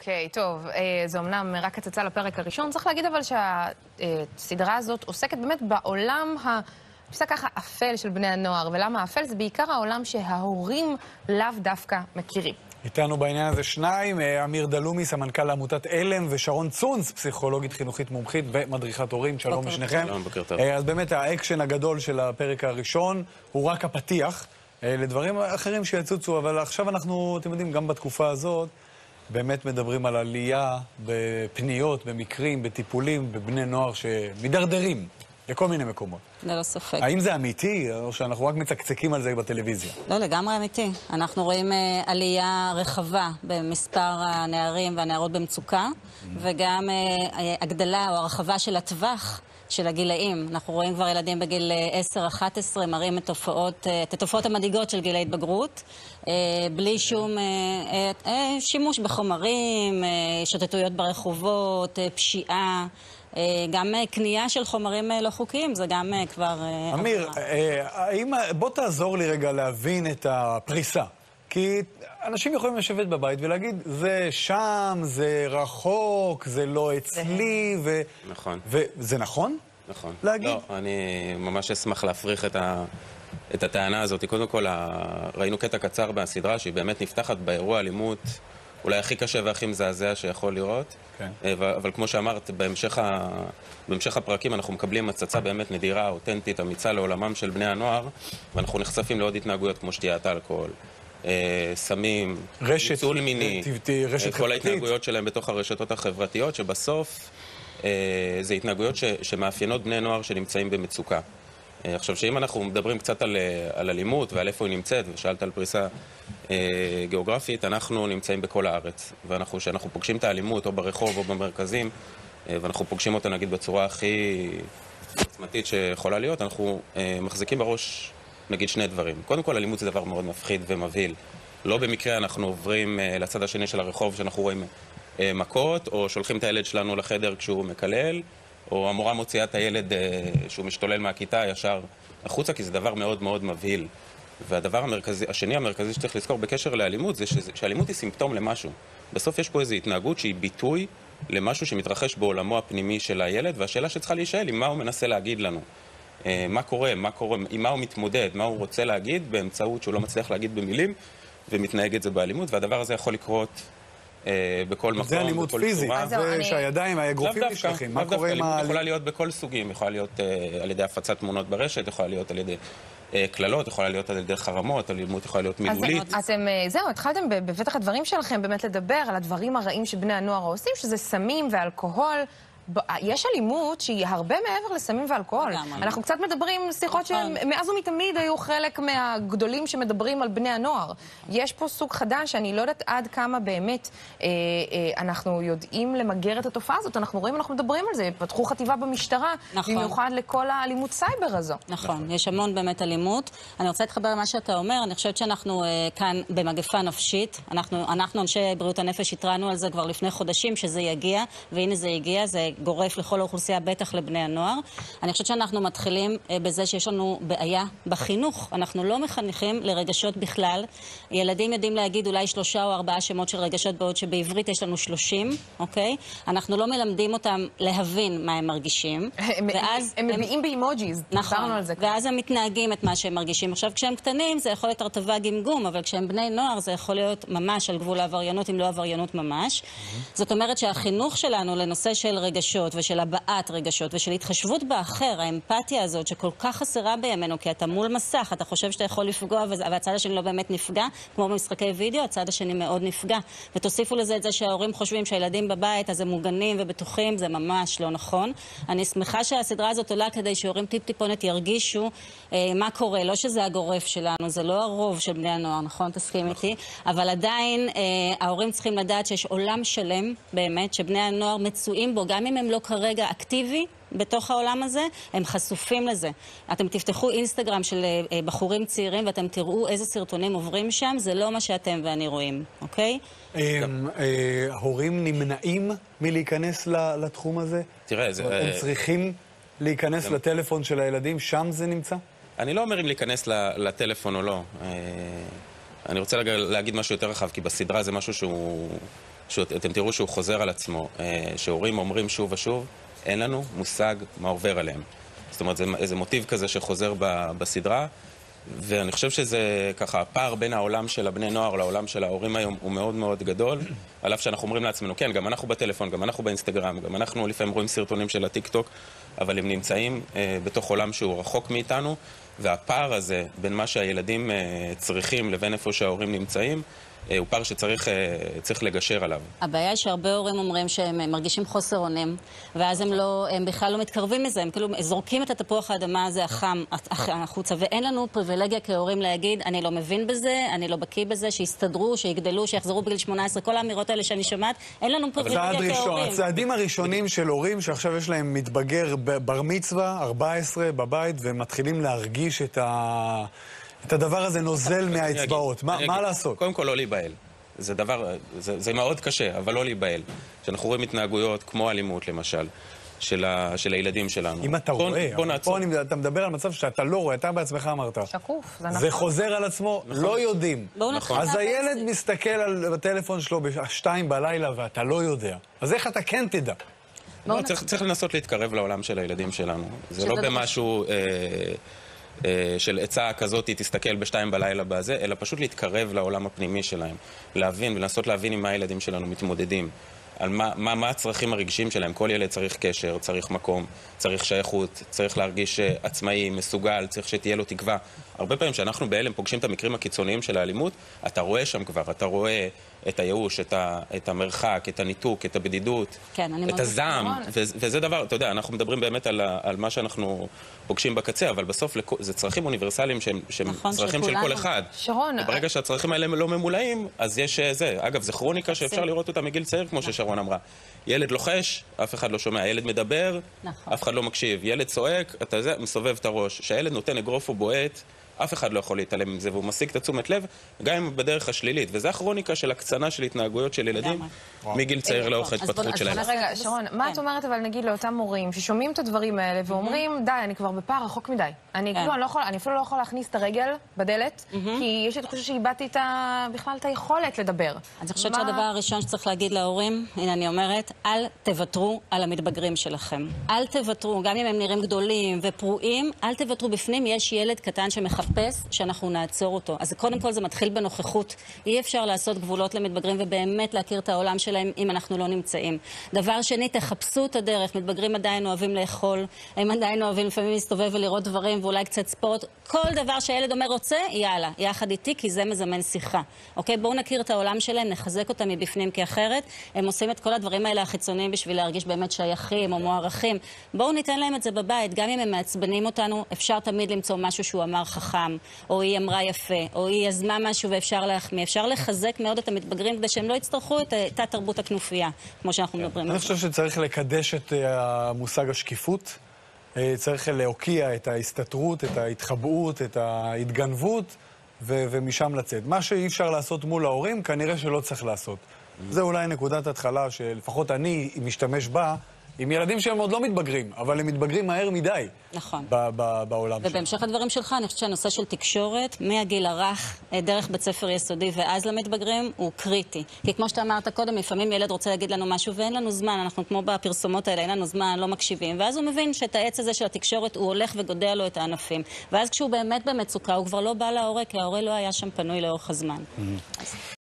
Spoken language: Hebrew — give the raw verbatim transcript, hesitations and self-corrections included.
אוקיי, טוב, זה אמנם רק הצצה לפרק הראשון. צריך להגיד אבל שהסדרה הזאת עוסקת באמת בעולם ה... תפיסה ככה אפל של בני הנוער, ולמה האפל? זה בעיקר העולם שההורים לאו דווקא מכירים. איתנו בעניין הזה שניים, אמיר דלומי, סמנכ"ל לעמותת אלם, ושרון צונץ, פסיכולוגית חינוכית מומחית ומדריכת הורים. שלום לשניכם. שלום, בוקר טוב. אז באמת האקשן הגדול של הפרק הראשון הוא רק הפתיח לדברים אחרים שיצוצו, אבל עכשיו אנחנו, אתם יודעים, גם בתקופה הזאת, באמת מדברים על עלייה בפניות, במקרים, בטיפולים, בבני נוער שמדרדרים לכל מיני מקומות. ללא ספק. האם זה אמיתי, או שאנחנו רק מצקצקים על זה בטלוויזיה? לא, לגמרי אמיתי. אנחנו רואים uh, עלייה רחבה במספר הנערים והנערות במצוקה, mm-hmm. וגם uh, הגדלה או הרחבה של הטווח של הגילאים. אנחנו רואים כבר ילדים בגיל עשר אחת עשרה מראים את התופעות, את התופעות המדאיגות של גילי התבגרות, בלי שום שימוש בחומרים, שוטטויות ברחובות, פשיעה, גם קנייה של חומרים לא חוקיים, זה גם כבר... אמיר, בוא תעזור לי רגע להבין את הפריסה. כי אנשים יכולים לשבת בבית ולהגיד, זה שם, זה רחוק, זה לא אצלי, ו... נכון. וזה נכון? נכון. להגיד? לא, אני ממש אשמח להפריך את, ה... את הטענה הזאת. קודם כל, ראינו קטע קצר בסדרה, שהיא באמת נפתחת באירוע אלימות, אולי הכי קשה והכי מזעזע שיכול לראות. כן. אבל כמו שאמרת, בהמשך, ה... בהמשך הפרקים אנחנו מקבלים הצצה באמת נדירה, אותנטית, אמיצה לעולמם של בני הנוער, ואנחנו נחשפים לעוד התנהגויות כמו שתיית אלכוהול. סמים, ניצול מיני, כל ההתנהגויות שלהם בתוך הרשתות החברתיות, שבסוף זה התנהגויות שמאפיינות בני נוער שנמצאים במצוקה. עכשיו, שאם אנחנו מדברים קצת על, על אלימות ועל איפה היא נמצאת, ושאלת על פריסה גיאוגרפית, אנחנו נמצאים בכל הארץ. ואנחנו, שאנחנו פוגשים את האלימות או ברחוב או במרכזים, ואנחנו פוגשים אותה נגיד בצורה הכי עוצמתית שיכולה להיות, אנחנו מחזיקים בראש נגיד שני דברים. קודם כל, אלימות זה דבר מאוד מפחיד ומבהיל. לא במקרה אנחנו עוברים לצד השני של הרחוב שאנחנו רואים מכות, או שולחים את הילד שלנו לחדר כשהוא מקלל, או המורה מוציאה את הילד שהוא משתולל מהכיתה ישר החוצה, כי זה דבר מאוד מאוד מבהיל. והדבר המרכזי, השני המרכזי שצריך לזכור בקשר לאלימות, זה שאלימות היא סימפטום למשהו. בסוף יש פה איזו התנהגות שהיא ביטוי למשהו שמתרחש בעולמו הפנימי של הילד, והשאלה שצריכה להישאל היא מה הוא מנסה להגיד לנו. מה קורה, מה קורה, עם מה הוא מתמודד, מה הוא רוצה להגיד באמצעות שהוא לא מצליח להגיד במילים, ומתנהג את זה באלימות, והדבר הזה יכול לקרות אה, בכל מקום, זה אלימות פיזית, זה אני... שהידיים, האגרופים נשלחים, מה קורה עם האלימות? יכולה להיות בכל סוגים, יכולה להיות אה, על ידי הפצת תמונות ברשת, יכולה להיות על ידי אה, כללות, יכולה להיות על ידי חרמות, אלימות יכולה להיות מילולית. אז אתם, זהו, התחלתם בפתח הדברים שלכם באמת לדבר על הדברים הרעים שבני הנוער עושים, שזה סמים ואלכוהול. יש אלימות שהיא הרבה מעבר לסמים ואלכוהול. אנחנו קצת מדברים שיחות שמאז ומתמיד היו חלק מהגדולים שמדברים על בני הנוער. יש פה סוג חדש שאני לא יודעת עד כמה באמת אנחנו יודעים למגר את התופעה הזאת. אנחנו רואים, אנחנו מדברים על זה. פתחו חטיבה במשטרה, במיוחד לכל האלימות סייבר הזו. נכון, יש המון באמת אלימות. אני רוצה להתחבר למה שאתה אומר. אני חושבת שאנחנו כאן במגפה נפשית. אנחנו אנשי בריאות הנפש התרענו על זה כבר לפני חודשים שזה יגיע, והנה זה יגיע. זה גורף לכל האוכלוסייה, בטח לבני הנוער. אני חושבת שאנחנו מתחילים בזה שיש לנו בעיה בחינוך. אנחנו לא מחנכים לרגשות בכלל. ילדים יודעים להגיד אולי שלושה או ארבעה שמות של רגשות, בעוד שבעברית יש לנו שלושים, אוקיי? אנחנו לא מלמדים אותם להבין מה הם מרגישים. ואז הם מביאים באימוג'יז. נכון. ואז הם מתנהגים את מה שהם מרגישים. עכשיו, כשהם קטנים זה יכול להיות הרטבה גמגום, אבל כשהם בני נוער זה יכול להיות ממש על גבול העבריינות, אם לא עבריינות ממש. זאת אומרת שהחינוך שלנו לנושא של רגשות ושל הבעת רגשות ושל התחשבות באחר, האמפתיה הזאת שכל כך חסרה בימינו, כי אתה מול מסך, אתה חושב שאתה יכול לפגוע והצד השני לא באמת נפגע, כמו במשחקי וידאו, הצד השני מאוד נפגע. ותוסיפו לזה את זה שההורים חושבים שהילדים בבית אז הם מוגנים ובטוחים, זה ממש לא נכון. אני שמחה שהסדרה הזאת עולה כדי שההורים טיפ טיפונת ירגישו אה, מה קורה, לא שזה הגורף שלנו, זה לא הרוב של בני הנוער, נכון? תסכים איתי? אבל עדיין אה, ההורים צריכים לדעת שיש עולם שלם באמת שבני הנוער מצויים בו, גם אם הם לא כרגע אקטיבי בתוך העולם הזה, הם חשופים לזה. אתם תפתחו אינסטגרם של בחורים צעירים ואתם תראו איזה סרטונים עוברים שם, זה לא מה שאתם ואני רואים, אוקיי? הורים נמנעים מלהיכנס לתחום הזה? תראה, זה... הם צריכים להיכנס לטלפון של הילדים, שם זה נמצא? אני לא אומר אם להיכנס לטלפון או לא. אני רוצה להגיד משהו יותר רחב, כי בסדרה זה משהו שהוא... שאתם תראו שהוא חוזר על עצמו, שהורים אומרים שוב ושוב, אין לנו מושג מה עובר עליהם. זאת אומרת, זה איזה מוטיב כזה שחוזר בסדרה, ואני חושב שזה ככה, הפער בין העולם של הבני נוער לעולם של ההורים היום הוא מאוד מאוד גדול, על אף שאנחנו אומרים לעצמנו, כן, גם אנחנו בטלפון, גם אנחנו באינסטגרם, גם אנחנו לפעמים רואים סרטונים של הטיק-טוק, אבל הם נמצאים אה, בתוך עולם שהוא רחוק מאיתנו, והפער הזה בין מה שהילדים אה, צריכים לבין איפה שההורים נמצאים, הוא פער שצריך צריך לגשר עליו. הבעיה היא שהרבה הורים אומרים שהם מרגישים חוסר אונים, ואז הם, לא, הם בכלל לא מתקרבים מזה, הם כאילו זורקים את התפוח האדמה הזה החם החוצה, ואין לנו פריבילגיה כהורים להגיד, אני לא מבין בזה, אני לא בקיא בזה, שיסתדרו, שיגדלו, שיחזרו בגיל שמונה עשרה, כל האמירות האלה שאני שומעת, אין לנו פריבילגיה כהורים. הצעדים הראשונים של הורים שעכשיו יש להם מתבגר בר מצווה, ארבע עשרה בבית, והם מתחילים להרגיש את ה... את הדבר הזה נוזל מהאצבעות. מה לעשות? קודם כל לא להיבהל. זה דבר, זה מאוד קשה, אבל לא להיבהל. כשאנחנו רואים התנהגויות כמו אלימות, למשל, של הילדים שלנו. אם אתה רואה, פה אתה מדבר על מצב שאתה לא רואה, אתה בעצמך אמרת. שקוף, זה נכון. זה חוזר על עצמו, לא יודעים. אז הילד מסתכל על הטלפון שלו בשתיים בלילה ואתה לא יודע. אז איך אתה כן תדע? צריך לנסות להתקרב לעולם של הילדים שלנו. זה לא במשהו... של עצה כזאת, תסתכל בשתיים בלילה בזה, אלא פשוט להתקרב לעולם הפנימי שלהם. להבין ולנסות להבין עם מה הילדים שלנו מתמודדים. על מה, מה, מה הצרכים הרגשיים שלהם. כל ילד צריך קשר, צריך מקום, צריך שייכות, צריך להרגיש עצמאי, מסוגל, צריך שתהיה לו תקווה. הרבה פעמים שאנחנו באלם פוגשים את המקרים הקיצוניים של האלימות, אתה רואה שם כבר, אתה רואה את הייאוש, את, ה, את המרחק, את הניתוק, את הבדידות, כן, את הזעם, ו, וזה דבר, אתה יודע, אנחנו מדברים באמת על, על מה שאנחנו פוגשים בקצה, אבל בסוף זה צרכים אוניברסליים שהם, שהם נכון, צרכים של כל אחד. שרון, וברגע שהצרכים האלה לא ממולאים, אז יש זה. אגב, זה כרוניקה שאפשר לראות אותה מגיל צעיר, כמו ששרון אמרה. ילד לוחש, אף אחד לא שומע. ילד מדבר, נכון. אף אחד לא מקשיב. ילד צועק, אתה זה, מסובב את הראש. שהילד נותן אגרוף או בועט, אף אחד לא יכול להתעלם מזה, והוא משיג את התשומת לב, גם אם בדרך השלילית. וזה הכרוניקה של הקצנה של התנהגויות של ילדים, מגיל צעיר לאורך ההתפתחות שלהם. רגע, שרון, מה את אומרת אבל נגיד לאותם מורים ששומעים את הדברים האלה ואומרים, די, אני כבר בפער רחוק מדי. אני אפילו לא יכול להכניס את הרגל בדלת, כי יש לי תחושה שאיבדתי בכלל את היכולת לדבר. אני חושבת שהדבר הראשון שצריך להגיד להורים, הנה אני אומרת, אל תוותרו על המתבגרים שלכם. אל תוותרו, גם אם הם נראים גדולים ופרועים, אל תוותרו בפנים, יש ילד קטן שמחפש שאנחנו נעצור אותו. אז קודם כל זה מתחיל בנוכחות. אי אפשר לעשות גבולות למתבגרים ובאמת להכיר את העולם שלהם אם אנחנו לא נמצאים. דבר שני, תחפשו את הדרך. מתבגרים עדיין אוהבים לאכול, הם עדיין אוהבים לפעמים להסתובב ולראות דברים ואולי קצת ספורט. כל דבר שהילד אומר רוצה, יאללה, יחד איתי, כי זה מזמן שיחה. אוקיי? בואו נכיר את העולם שלהם, נחזק אותם מבפנים, כי אחרת הם עושים את כל הדברים האלה החיצוניים בשביל להרגיש באמת שייכים או מוערכים. בואו ניתן להם את זה בבית. גם אם הם מעצבנים אותנו, אפשר תמיד למצוא משהו שהוא אמר חכם, או היא אמרה יפה, או היא יזמה משהו ואפשר להחמיא. אפשר לחזק מאוד את המתבגרים כדי שהם לא יצטרכו את אותה תרבות הכנופיה, כמו שאנחנו מדברים. אני חושב שצריך לקדש את המושג השקיפות, צריך להוקיע את ההסתתרות, את ההתחבאות, את ההתגנבות, ומשם לצאת. מה שאי אפשר לעשות מול ההורים, כנראה שלא צריך לעשות. זה אולי נקודת התחלה שלפחות אני משתמש בה, עם ילדים שהם עוד לא מתבגרים, אבל הם מתבגרים מהר מדי. נכון. בעולם שלנו. ובהמשך הדברים שלך, אני חושבת שהנושא של תקשורת, מהגיל הרך, דרך בית ספר יסודי ואז למתבגרים, הוא קריטי. כי כמו שאתה אמרת קודם, לפעמים ילד רוצה להגיד לנו משהו ואין לנו זמן, אנחנו כמו בפרסומות האלה, אין לנו זמן, לא מקשיבים, ואז הוא מבין שאת העץ הזה של התקשורת, הוא הולך וגודע לו את הענפים. ואז כשהוא באמת במצוקה, הוא כבר לא בא להורה, כי ההורה לא היה שם פנוי לאורך הזמן.